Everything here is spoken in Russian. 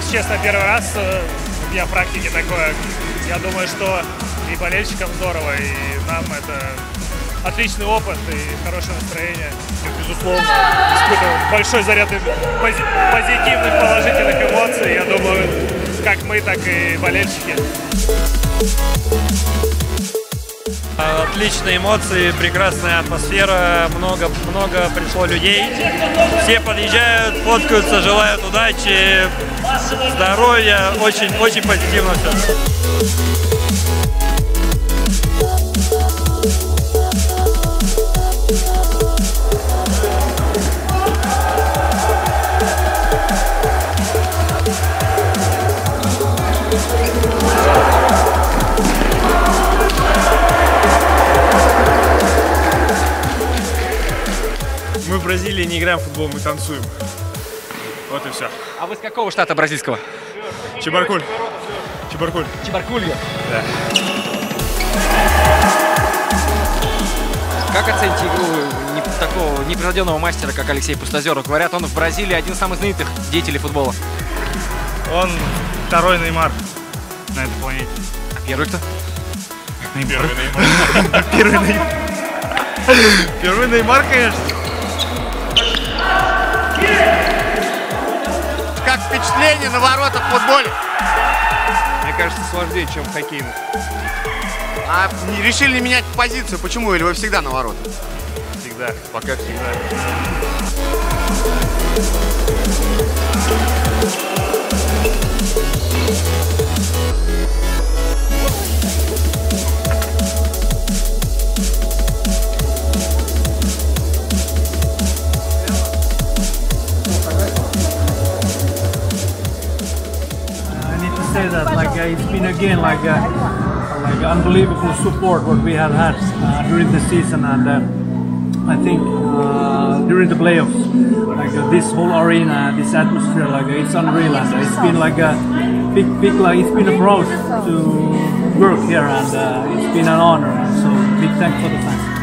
если честно, первый раз у меня в практике такое. Я думаю, что и болельщикам здорово, и нам это отличный опыт и хорошее настроение. Безусловно, испытываем большой заряд позитивных, положительных эмоций. Я думаю, как мы, так и болельщики. Отличные эмоции, прекрасная атмосфера, много пришло людей. Все подъезжают, фоткаются, желают удачи, здоровья, очень позитивно все. Мы в Бразилии не играем в футбол, мы танцуем. Вот и все. А вы с какого штата бразильского? Чебаркуль. Чебаркулья. Да. Как оцените игру такого непревзойденного мастера, как Алексей Пустозеров? Говорят, он в Бразилии один из самых знаменитых деятелей футбола. Он второй Неймар на этой планете. А первый кто? Первый Неймар. Первый Неймар. Первый Неймар, конечно. Как впечатление на воротах в футболе? Мне кажется, сложнее, чем в хоккейном. А решили не менять позицию? Почему? Или вы всегда на воротах? Всегда, пока всегда. Say that it's been again like unbelievable support what we have had during the season, and I think during the playoffs, this whole arena, this atmosphere, it's unreal, and it's been like a big it's been a proud to work here, and it's been an honor, and so big thanks for the fans.